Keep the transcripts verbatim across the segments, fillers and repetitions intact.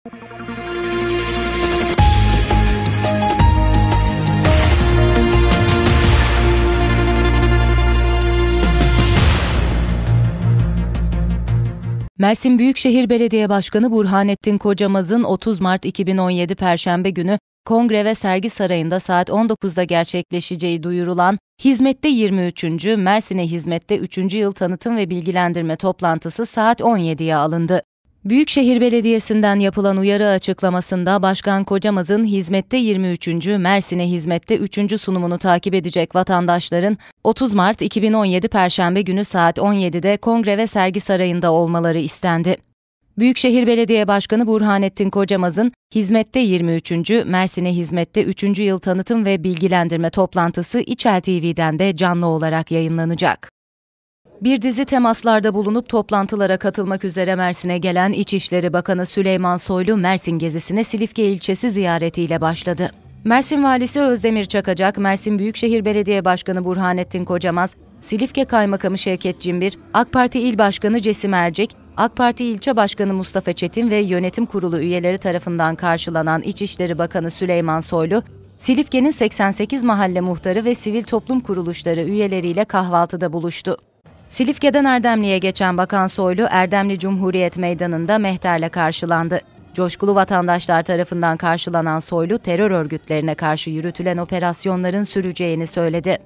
Mersin Büyükşehir Belediye Başkanı Burhanettin Kocamaz'ın otuz Mart iki bin on yedi Perşembe günü Kongre ve Sergi Sarayı'nda saat on dokuzda gerçekleşeceği duyurulan Hizmette yirmi üçüncü Mersin'e Hizmette üçüncü Yıl Tanıtım ve Bilgilendirme toplantısı saat on yediye alındı. Büyükşehir Belediyesi'nden yapılan uyarı açıklamasında Başkan Kocamaz'ın Hizmette yirmi üçüncü Mersin'e Hizmette üçüncü sunumunu takip edecek vatandaşların otuz Mart iki bin on yedi Perşembe günü saat on yedide Kongre ve Sergi Sarayı'nda olmaları istendi. Büyükşehir Belediye Başkanı Burhanettin Kocamaz'ın Hizmette yirmi üçüncü Mersin'e Hizmette üçüncü Yıl Tanıtım ve Bilgilendirme toplantısı İçel T V'den de canlı olarak yayınlanacak. Bir dizi temaslarda bulunup toplantılara katılmak üzere Mersin'e gelen İçişleri Bakanı Süleyman Soylu, Mersin gezisine Silifke ilçesi ziyaretiyle başladı. Mersin Valisi Özdemir Çakacak, Mersin Büyükşehir Belediye Başkanı Burhanettin Kocamaz, Silifke Kaymakamı Şevket Cimbir, AK Parti İl Başkanı Cesim Ercik, AK Parti İlçe Başkanı Mustafa Çetin ve Yönetim Kurulu üyeleri tarafından karşılanan İçişleri Bakanı Süleyman Soylu, Silifke'nin seksen sekiz mahalle muhtarı ve sivil toplum kuruluşları üyeleriyle kahvaltıda buluştu. Silifke'den Erdemli'ye geçen Bakan Soylu, Erdemli Cumhuriyet Meydanı'nda mehterle karşılandı. Coşkulu vatandaşlar tarafından karşılanan Soylu, terör örgütlerine karşı yürütülen operasyonların süreceğini söyledi.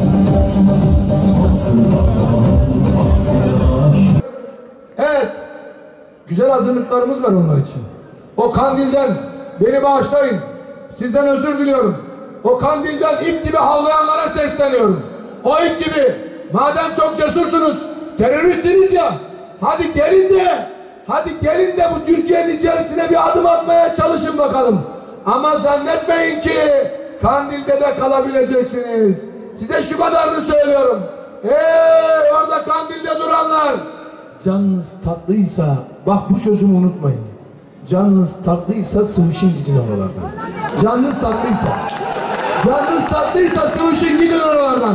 Evet, güzel hazırlıklarımız var onlar için. O kandilden beni bağışlayın, sizden özür diliyorum. O kandilden ip gibi havlayanlara sesleniyorum. O ip gibi, madem çok cesursunuz, teröristsiniz ya, hadi gelin de, hadi gelin de bu Türkiye'nin içerisine bir adım atmaya çalışın bakalım. Ama zannetmeyin ki Kandil'de de kalabileceksiniz. Size şu kadarını söylüyorum. Hey orada Kandil'de duranlar, canınız tatlıysa, bak bu sözümü unutmayın. Canınız tatlıysa sıvışın gidin oralardan. Canınız tatlıysa, canınız tatlıysa sıvışın gidin oralardan.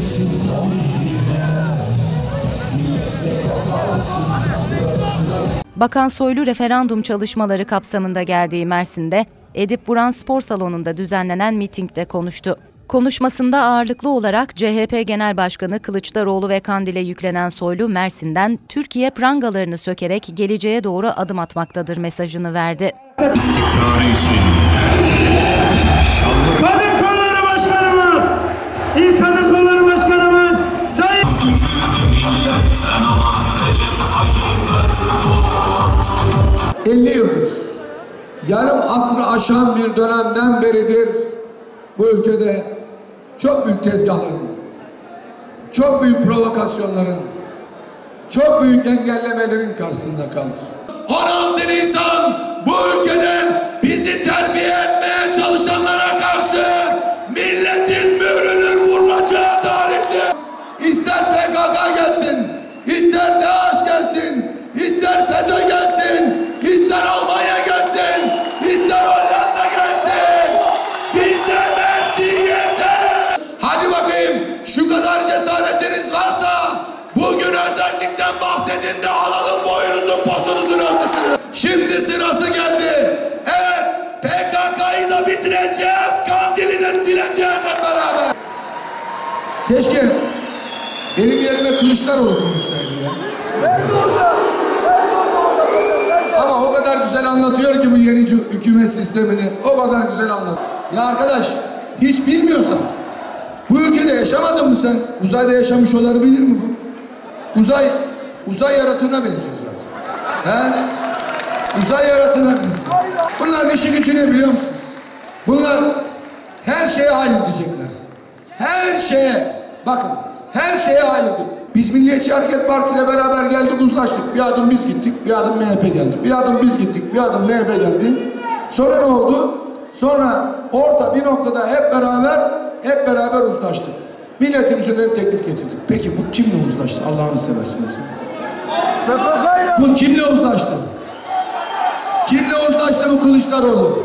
Bakan Soylu referandum çalışmaları kapsamında geldiği Mersin'de Edip Buran Spor Salonu'nda düzenlenen mitingde konuştu. Konuşmasında ağırlıklı olarak C H P Genel Başkanı Kılıçdaroğlu ve Kandil'e yüklenen Soylu, Mersin'den Türkiye prangalarını sökerek geleceğe doğru adım atmaktadır mesajını verdi. İstikrarı için Kadın Kolları Başkanımız, İl Kadın Kolları Başkanımız Sayın elli yıldır, yarım asrı aşan bir dönemden beridir bu ülkede çok büyük tezgahların, çok büyük provokasyonların, çok büyük engellemelerin karşısında kaldı. on altı Nisan bu ülkede bizi terbiye etmeye çalışanlara karşı milletin mührünün vurulacağı tarihtir. İster P K K gelsin, ister DAEŞ gelsin, ister FETÖ gelsin, ister Almanya gelsin, ister Hollanda gelsin. Bize Mersin yeter. Hadi bakayım, şu kadar cesaretiniz varsa bugün özellikten bahsedin de alalım boyunuzun posunuzun ölçüsünü. Şimdi sırası geldi. Evet, P K K'yı da bitireceğiz, Kandil'i de sileceğiz hep beraber. Keşke benim yerime Kılıçdaroğlu konuşsaydı ya. Ama o kadar güzel anlatıyor ki bu yeni hükümet sistemini, o kadar güzel anlatıyor. Ya arkadaş, hiç bilmiyorsan, bu ülkede yaşamadın mı sen? Uzayda yaşamış olabilir mi bu? Uzay, uzay yaratığına benziyor zaten. He? Uzay yaratığına benziyor. Bunlar işi gücü ne biliyor musunuz? Bunlar her şeye hayır diyecekler. Her şeye, bakın, her şeye hayır diyor. Biz Milliyetçi Hareket Partisi ile beraber geldik, uzlaştık. Bir adım biz gittik, bir adım M H P geldi. Bir adım biz gittik, bir adım M H P geldi. Sonra ne oldu? Sonra orta bir noktada hep beraber, hep beraber uzlaştık. Milletimizin önüne teklif getirdik. Peki bu kimle uzlaştı? Allah'ını seversiniz. Bu kimle uzlaştı? Kimle uzlaştı bu Kılıçdaroğlu?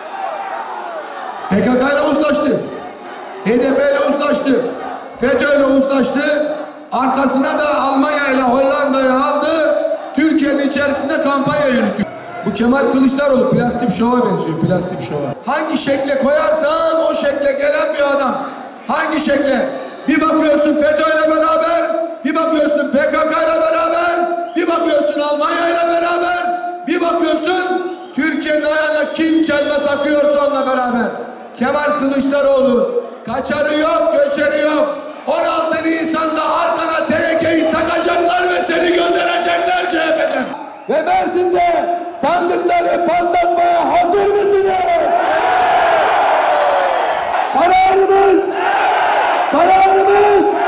P K K ile uzlaştı. H D P ile uzlaştı. FETÖ ile uzlaştı. Arkasına da Almanya ile Hollanda'yı aldı. Türkiye'nin içerisinde kampanya yürütüyor. Bu Kemal Kılıçdaroğlu plastik şova benziyor, plastik şova. Hangi şekle koyarsan o şekle gelen bir adam. Hangi şekle? Bir bakıyorsun FETÖ'yle beraber, bir bakıyorsun P K K'yla beraber, bir bakıyorsun Almanya'yla beraber, bir bakıyorsun Türkiye'nin ayağına kim çelme takıyorsa onunla beraber. Kemal Kılıçdaroğlu kaçarı yok, göçeri yok. on altı Nisan'da arkana tenekeyi takacaklar ve seni gönderecekler C H P'den. Ve Mersin'de sandıkları patlatmaya hazır mısınız? Kararımız! Kararımız!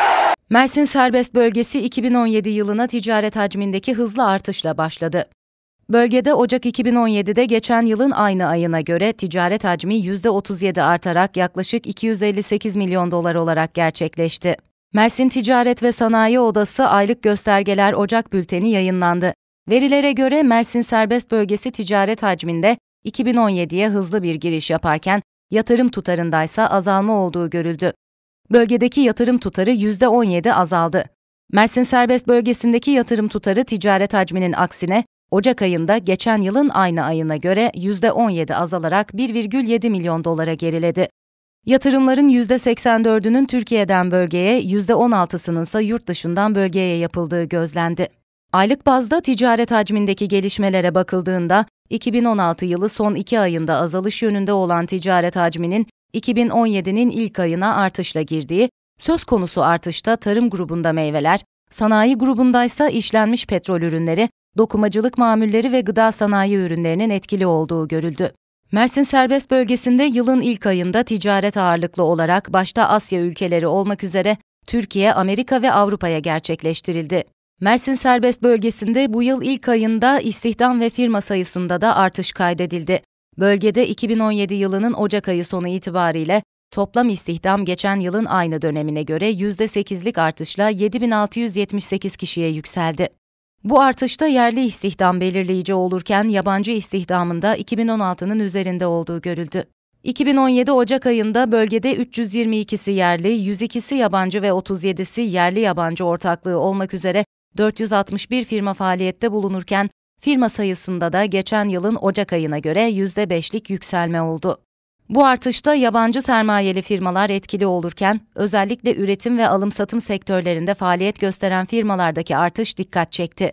Mersin Serbest Bölgesi iki bin on yedi yılına ticaret hacmindeki hızlı artışla başladı. Bölgede Ocak iki bin on yedi'de geçen yılın aynı ayına göre ticaret hacmi yüzde otuz yedi artarak yaklaşık iki yüz elli sekiz milyon dolar olarak gerçekleşti. Mersin Ticaret ve Sanayi Odası aylık göstergeler Ocak bülteni yayınlandı. Verilere göre Mersin Serbest Bölgesi ticaret hacminde iki bin on yedi'ye hızlı bir giriş yaparken yatırım tutarındaysa azalma olduğu görüldü. Bölgedeki yatırım tutarı yüzde on yedi azaldı. Mersin Serbest Bölgesi'ndeki yatırım tutarı ticaret hacminin aksine Ocak ayında geçen yılın aynı ayına göre yüzde on yedi azalarak bir virgül yedi milyon dolara geriledi. Yatırımların yüzde seksen dördü'nün Türkiye'den bölgeye, yüzde on altısı'nın ise yurt dışından bölgeye yapıldığı gözlendi. Aylık bazda ticaret hacmindeki gelişmelere bakıldığında, iki bin on altı yılı son iki ayında azalış yönünde olan ticaret hacminin iki bin on yedi'nin ilk ayına artışla girdiği, söz konusu artışta tarım grubunda meyveler, sanayi grubundaysa işlenmiş petrol ürünleri, dokumacılık mamulleri ve gıda sanayi ürünlerinin etkili olduğu görüldü. Mersin Serbest Bölgesi'nde yılın ilk ayında ticaret ağırlıklı olarak başta Asya ülkeleri olmak üzere Türkiye, Amerika ve Avrupa'ya gerçekleştirildi. Mersin Serbest Bölgesi'nde bu yıl ilk ayında istihdam ve firma sayısında da artış kaydedildi. Bölgede iki bin on yedi yılının Ocak ayı sonu itibariyle toplam istihdam geçen yılın aynı dönemine göre yüzde sekiz'lik artışla yedi bin altı yüz yetmiş sekiz kişiye yükseldi. Bu artışta yerli istihdam belirleyici olurken yabancı istihdamında iki bin on altı'nın üzerinde olduğu görüldü. iki bin on yedi Ocak ayında bölgede üç yüz yirmi iki'si yerli, yüz iki'si yabancı ve otuz yedi'si yerli yabancı ortaklığı olmak üzere dört yüz altmış bir firma faaliyette bulunurken firma sayısında da geçen yılın Ocak ayına göre yüzde beş'lik yükselme oldu. Bu artışta yabancı sermayeli firmalar etkili olurken özellikle üretim ve alım-satım sektörlerinde faaliyet gösteren firmalardaki artış dikkat çekti.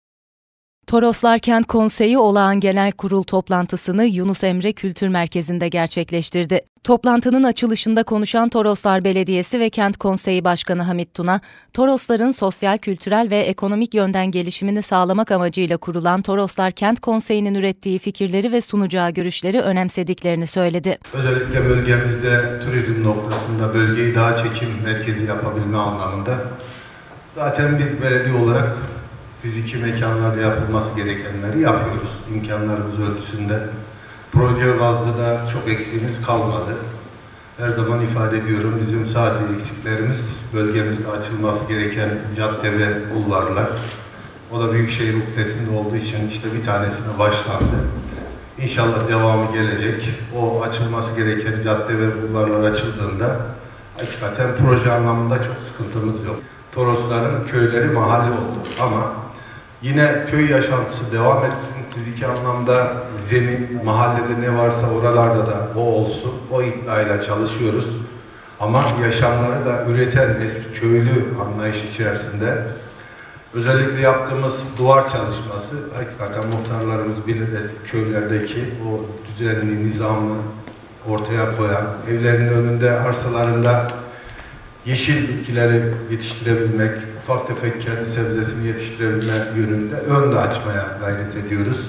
Toroslar Kent Konseyi Olağan Genel Kurul toplantısını Yunus Emre Kültür Merkezi'nde gerçekleştirdi. Toplantının açılışında konuşan Toroslar Belediyesi ve Kent Konseyi Başkanı Hamit Tuna, Torosların sosyal, kültürel ve ekonomik yönden gelişimini sağlamak amacıyla kurulan Toroslar Kent Konseyi'nin ürettiği fikirleri ve sunacağı görüşleri önemsediklerini söyledi. Özellikle bölgemizde turizm noktasında bölgeyi daha çekim merkezi yapabilme anlamında zaten biz belediye olarak fiziki mekanlarda yapılması gerekenleri yapıyoruz. İmkanlarımız ölçüsünde. Proje bazlı da çok eksiğimiz kalmadı. Her zaman ifade ediyorum, bizim sadece eksiklerimiz bölgemizde açılması gereken cadde ve bulvarlar. O da Büyükşehir Ukdesi'nde olduğu için işte bir tanesine başlandı. İnşallah devamı gelecek. O açılması gereken cadde ve bulvarlar açıldığında hakikaten proje anlamında çok sıkıntımız yok. Torosların köyleri mahalle oldu ama yine köy yaşantısı devam etsin. Fiziki anlamda zemin, mahallede ne varsa oralarda da o olsun. O iddiayla çalışıyoruz. Ama yaşamları da üreten eski köylü anlayış içerisinde özellikle yaptığımız duvar çalışması, hakikaten muhtarlarımız bilir eski köylerdeki o düzenli nizamı ortaya koyan, evlerinin önünde, arsalarında yeşil bitkileri yetiştirebilmek, ufak tefek kendi sebzesini yetiştirebilme yönünde önde açmaya gayret ediyoruz.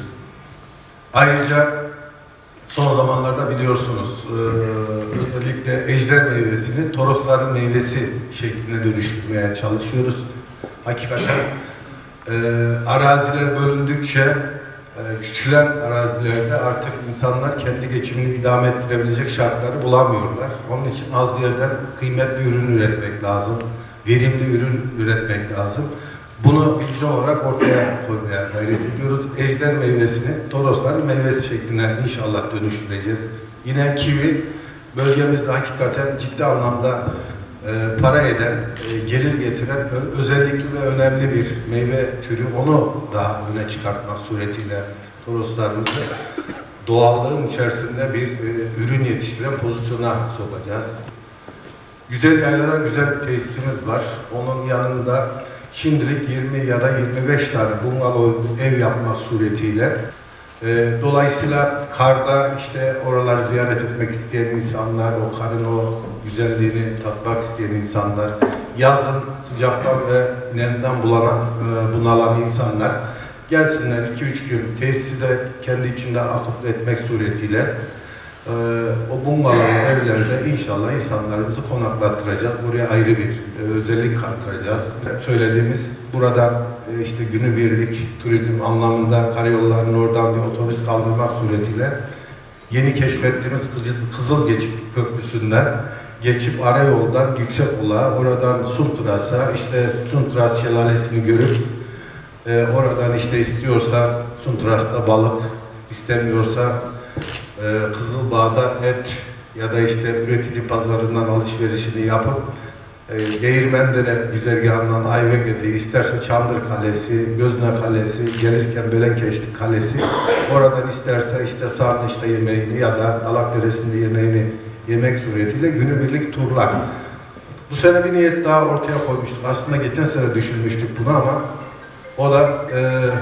Ayrıca son zamanlarda biliyorsunuz özellikle ejder meyvesini Torosların meyvesi şekline dönüştürmeye çalışıyoruz. Hakikaten e, araziler bölündükçe e, küçülen arazilerde artık insanlar kendi geçimini idame ettirebilecek şartları bulamıyorlar. Onun için az yerden kıymetli ürün üretmek lazım. Verimli ürün üretmek lazım. Bunu vizyon olarak ortaya koymaya gayret ediyoruz. Ejder meyvesini Torosların meyvesi şekline inşallah dönüştüreceğiz. Yine kivi bölgemizde hakikaten ciddi anlamda e, para eden, e, gelir getiren özellikli ve önemli bir meyve türü. Onu daha öne çıkartmak suretiyle Toroslarımızı doğallığın içerisinde bir e, ürün yetiştiren pozisyona sokacağız. Güzel yaylalar, güzel bir tesisimiz var. Onun yanında şimdilik yirmi ya da yirmi beş tane bungalov ev yapmak suretiyle e, dolayısıyla karda işte oraları ziyaret etmek isteyen insanlar, o karın o güzelliğini tatmak isteyen insanlar, yazın sıcaktan ve nemden bulanan, e, bunalan insanlar gelsinler, iki üç gün tesisi de kendi içinde akıp etmek suretiyle e, o bungalov evlerde inşallah insanlarımızı konaklattıracağız. Buraya ayrı bir e, özellik kattıracağız. Söylediğimiz buradan e, işte günübirlik turizm anlamında karayollarının oradan bir otobüs kaldırmak suretiyle yeni keşfettiğimiz Kızılgeç Köprüsü'nden geçip arayoldan Yüksekola, oradan Sunturas'a, işte Sunturas Şelalesi'ni görüp e, oradan işte istiyorsa Sunturas'ta balık, istemiyorsa e, Kızılbağ'da et ya da işte üretici pazarından alışverişini yapıp e, Değirmendere güzergahından Ayvege'de, isterse Çandır Kalesi, Gözne Kalesi, gelirken Belenkeşlik Kalesi, oradan isterse işte Sarnıç'ta yemeğini ya da Dalakdere'sinde yemeğini yemek suretiyle günübirlik turlar. Bu sene bir niyet daha ortaya koymuştuk. Aslında geçen sene düşünmüştük bunu ama o da e,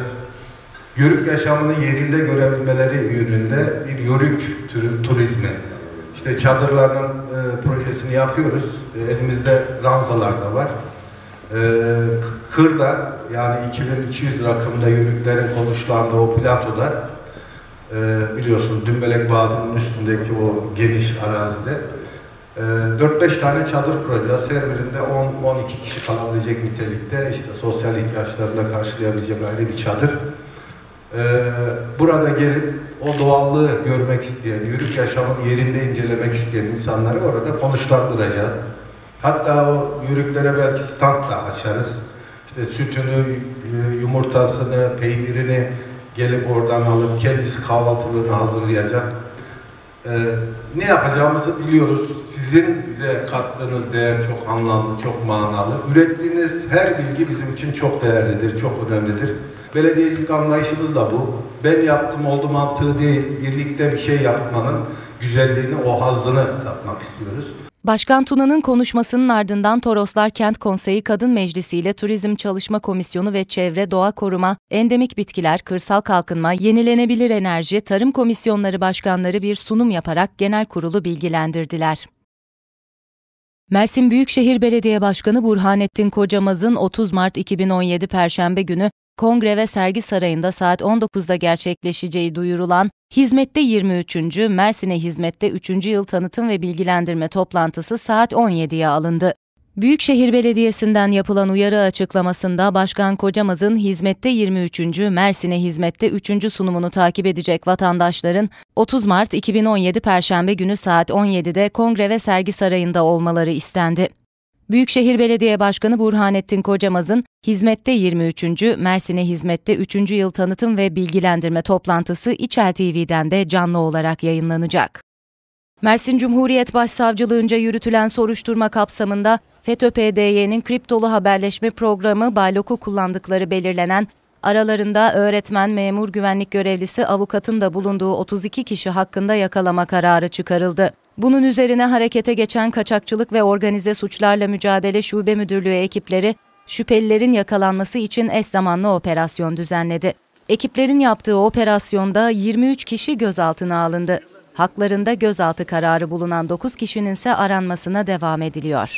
yörük yaşamını yerinde görebilmeleri yönünde bir yörük türü, turizmi. İşte çadırların e, projesini yapıyoruz. E, elimizde ranzalar da var. E, Kırda yani iki bin iki yüz rakımda yörüklerin konuşlandığı o platoda e, biliyorsun Dümbelek Boğazı'nın üstündeki o geniş arazide e, dört beş tane çadır kuracağız. Her birinde on on iki kişi kalabilecek nitelikte, işte sosyal ihtiyaçlarını da karşılayabilecek ayrı bir çadır. Ee, burada gelip o doğallığı görmek isteyen, yörük yaşamını yerinde incelemek isteyen insanları orada konuşlandıracağız. Hatta o yörüklere belki stand da açarız. İşte sütünü, yumurtasını, peynirini gelip oradan alıp kendisi kahvaltılığını hazırlayacak. Ee, ne yapacağımızı biliyoruz. Sizin bize kattığınız değer çok anlamlı, çok manalı. Ürettiğiniz her bilgi bizim için çok değerlidir, çok önemlidir. Belediyecilik anlayışımız da bu. Ben yaptım oldu mantığı değil, birlikte bir şey yapmanın güzelliğini, o hazzını tatmak istiyoruz. Başkan Tuna'nın konuşmasının ardından Toroslar Kent Konseyi Kadın Meclisi ile Turizm Çalışma Komisyonu ve Çevre, Doğa Koruma, Endemik Bitkiler, Kırsal Kalkınma, Yenilenebilir Enerji, Tarım Komisyonları başkanları bir sunum yaparak genel kurulu bilgilendirdiler. Mersin Büyükşehir Belediye Başkanı Burhanettin Kocamaz'ın otuz Mart iki bin on yedi Perşembe günü Kongre ve Sergi Sarayı'nda saat on dokuzda gerçekleşeceği duyurulan Hizmette yirmi üçüncü Mersin'e Hizmette üçüncü yıl tanıtım ve bilgilendirme toplantısı saat on yediye alındı. Büyükşehir Belediyesi'nden yapılan uyarı açıklamasında Başkan Kocamaz'ın Hizmette yirmi üçüncü Mersin'e Hizmette üçüncü sunumunu takip edecek vatandaşların otuz Mart iki bin on yedi Perşembe günü saat on yedide Kongre ve Sergi Sarayı'nda olmaları istendi. Büyükşehir Belediye Başkanı Burhanettin Kocamaz'ın Hizmette yirmi üçüncü Mersin'e Hizmette üçüncü yıl tanıtım ve bilgilendirme toplantısı İçel T V'den de canlı olarak yayınlanacak. Mersin Cumhuriyet Başsavcılığınca yürütülen soruşturma kapsamında FETÖ-P D Y'nin kriptolu haberleşme programı Baylok'u kullandıkları belirlenen, aralarında öğretmen, memur, güvenlik görevlisi, avukatın da bulunduğu otuz iki kişi hakkında yakalama kararı çıkarıldı. Bunun üzerine harekete geçen Kaçakçılık ve Organize Suçlarla Mücadele Şube Müdürlüğü ekipleri, şüphelilerin yakalanması için eş zamanlı operasyon düzenledi. Ekiplerin yaptığı operasyonda yirmi üç kişi gözaltına alındı. Haklarında gözaltı kararı bulunan dokuz kişinin ise aranmasına devam ediliyor.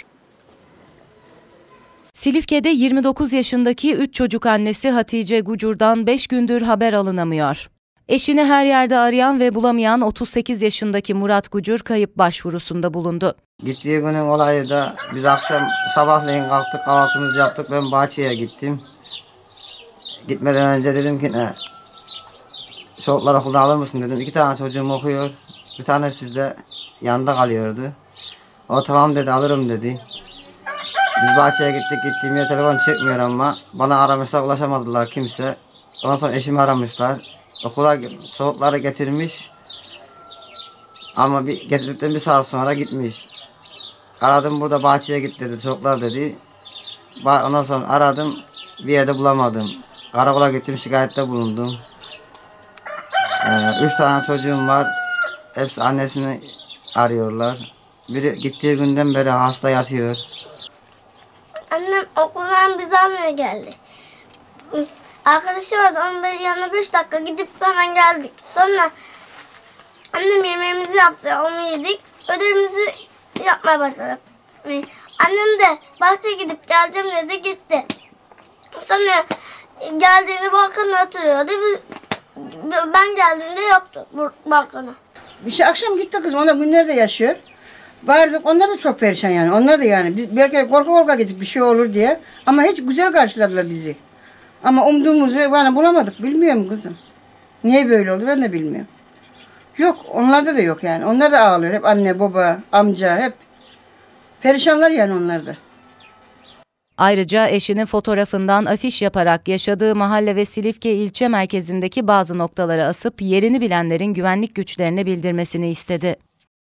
Silifke'de yirmi dokuz yaşındaki üç çocuk annesi Hatice Gucur'dan beş gündür haber alınamıyor. Eşini her yerde arayan ve bulamayan otuz sekiz yaşındaki Murat Gucur kayıp başvurusunda bulundu. Gittiği günün olayı da biz akşam sabahleyin kalktık, kahvaltımızı yaptık, ben bahçeye gittim. Gitmeden önce dedim ki ne? Çocuklar okuldan alır mısın dedim. İki tane çocuğum okuyor. Bir tanesi de yanında kalıyordu. O tamam dedi, alırım dedi. Biz bahçeye gittik, gittiğim yer telefon çekmiyor ama bana aramışlar, ulaşamadılar kimse. Ondan sonra eşimi aramışlar. Okula çocukları getirmiş. Ama bir getirdikten bir saat sonra gitmiş. Aradım, burada bahçeye git dedi, çocuklar dedi. Ondan sonra aradım, bir yerde bulamadım. Karakola gittim, şikayette bulundum. Ee, üç tane çocuğum var. Hepsi annesini arıyorlar. Biri gittiği günden beri hasta yatıyor. Annem okuldan bizi almaya geldi. Arkadaşı vardı, onun yanına beş dakika gidip hemen geldik. Sonra annem yemeğimizi yaptı, onu yedik. Ödevimizi yapmaya başladık. Annem de bahçeye gidip geleceğim dedi, gitti. Sonra geldiğinde balkonda oturuyordu. Ben geldiğimde yoktu balkona. Bir şey akşam gitti kızım, onlar günlerde yaşıyor. Vardık, onlar da çok perişan yani. Onlar da yani. Biz belki korku korka gittik bir şey olur diye. Ama hiç güzel karşıladılar bizi. Ama umduğumuzu bana bulamadık. Bilmiyorum kızım. Niye böyle oldu ben de bilmiyorum. Yok, onlarda da yok yani. Onlar da ağlıyor. Hep anne, baba, amca hep. Perişanlar yani onlar da. Ayrıca eşinin fotoğrafından afiş yaparak yaşadığı mahalle ve Silifke ilçe merkezindeki bazı noktalara asıp yerini bilenlerin güvenlik güçlerine bildirmesini istedi.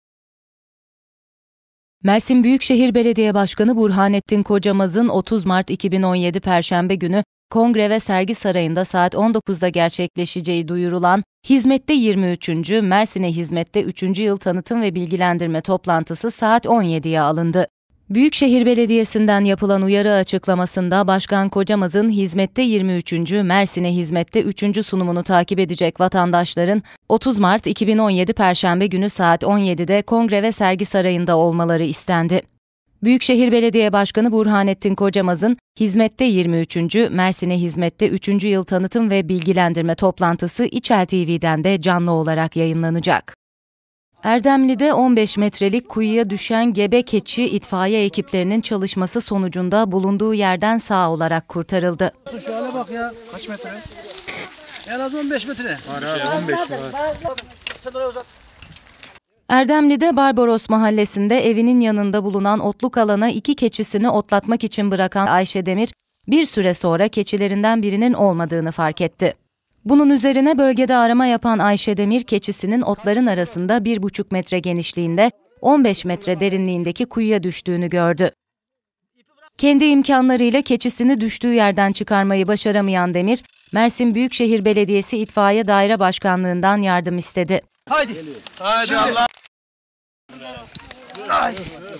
Mersin Büyükşehir Belediye Başkanı Burhanettin Kocamaz'ın otuz Mart iki bin on yedi Perşembe günü Kongre ve Sergi Sarayı'nda saat on dokuzda gerçekleşeceği duyurulan Hizmette yirmi üçüncü Mersin'e Hizmette üçüncü yıl tanıtım ve bilgilendirme toplantısı saat on yediye alındı. Büyükşehir Belediyesi'nden yapılan uyarı açıklamasında Başkan Kocamaz'ın Hizmette yirmi üçüncü Mersin'e Hizmette üçüncü sunumunu takip edecek vatandaşların otuz Mart iki bin on yedi Perşembe günü saat on yedide Kongre ve Sergi Sarayı'nda olmaları istendi. Büyükşehir Belediye Başkanı Burhanettin Kocamaz'ın Hizmette yirmi üçüncü Mersin'e Hizmette üçüncü yıl tanıtım ve bilgilendirme toplantısı İçel T V'den de canlı olarak yayınlanacak. Erdemli'de on beş metrelik kuyuya düşen gebe keçi itfaiye ekiplerinin çalışması sonucunda bulunduğu yerden sağ olarak kurtarıldı. Şu hale bak ya. Kaç metre? En az on beş metre. Var abi, on beş var. Erdemli'de Barbaros Mahallesi'nde evinin yanında bulunan otluk alana iki keçisini otlatmak için bırakan Ayşe Demir, bir süre sonra keçilerinden birinin olmadığını fark etti. Bunun üzerine bölgede arama yapan Ayşe Demir, keçisinin otların arasında bir buçuk metre genişliğinde, on beş metre derinliğindeki kuyuya düştüğünü gördü. Kendi imkanlarıyla keçisini düştüğü yerden çıkarmayı başaramayan Demir, Mersin Büyükşehir Belediyesi İtfaiye Daire Başkanlığı'ndan yardım istedi. Haydi. Haydi şimdi. Allah. Ay.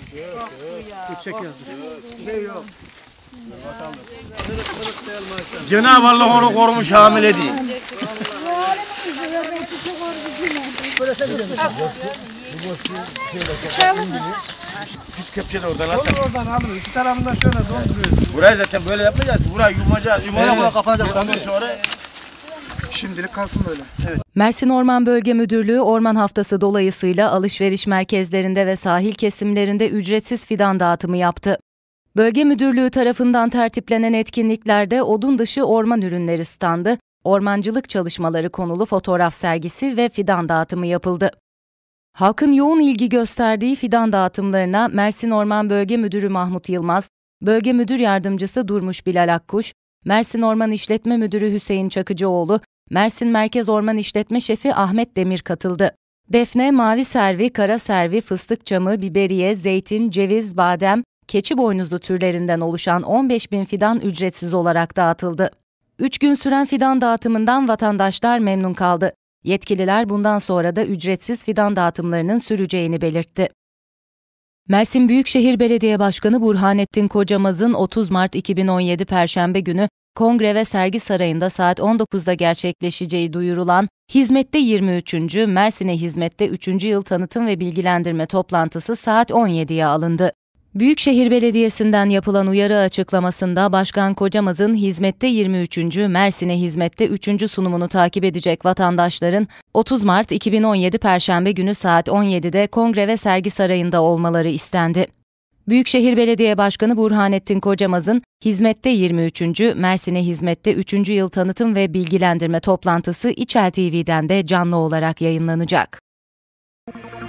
Cenab-ı Allah onu korumuş, hamile değil. Pis kepçe de oradan alsın. Oradan alın. İki tarafından şöyle dolduruyoruz. Burayı zaten böyle yapmayacağız. Burayı yumacağız. Yumaya buna kapatacağız. Ondan sonra şimdilik kalsın böyle. Evet. Mersin Orman Bölge Müdürlüğü Orman Haftası dolayısıyla alışveriş merkezlerinde ve sahil kesimlerinde ücretsiz fidan dağıtımı yaptı. Bölge Müdürlüğü tarafından tertiplenen etkinliklerde odun dışı orman ürünleri standı, ormancılık çalışmaları konulu fotoğraf sergisi ve fidan dağıtımı yapıldı. Halkın yoğun ilgi gösterdiği fidan dağıtımlarına Mersin Orman Bölge Müdürü Mahmut Yılmaz, Bölge Müdür Yardımcısı Durmuş Bilal Akkuş, Mersin Orman İşletme Müdürü Hüseyin Çakıcıoğlu, Mersin Merkez Orman İşletme Şefi Ahmet Demir katıldı. Defne, mavi servi, kara servi, fıstık çamı, biberiye, zeytin, ceviz, badem, keçi boynuzlu türlerinden oluşan on beş bin fidan ücretsiz olarak dağıtıldı. Üç gün süren fidan dağıtımından vatandaşlar memnun kaldı. Yetkililer bundan sonra da ücretsiz fidan dağıtımlarının süreceğini belirtti. Mersin Büyükşehir Belediye Başkanı Burhanettin Kocamaz'ın otuz Mart iki bin on yedi Perşembe günü Kongre ve Sergi Sarayı'nda saat on dokuzda gerçekleşeceği duyurulan Hizmette yirmi üçüncü Mersin'e Hizmette üçüncü yıl tanıtım ve bilgilendirme toplantısı saat on yediye alındı. Büyükşehir Belediyesi'nden yapılan uyarı açıklamasında Başkan Kocamaz'ın Hizmette yirmi üçüncü Mersin'e Hizmette üçüncü sunumunu takip edecek vatandaşların otuz Mart iki bin on yedi Perşembe günü saat on yedide Kongre ve Sergi Sarayı'nda olmaları istendi. Büyükşehir Belediye Başkanı Burhanettin Kocamaz'ın Hizmette yirmi üçüncü Mersin'e Hizmette üçüncü yıl tanıtım ve bilgilendirme toplantısı İçel T V'den de canlı olarak yayınlanacak.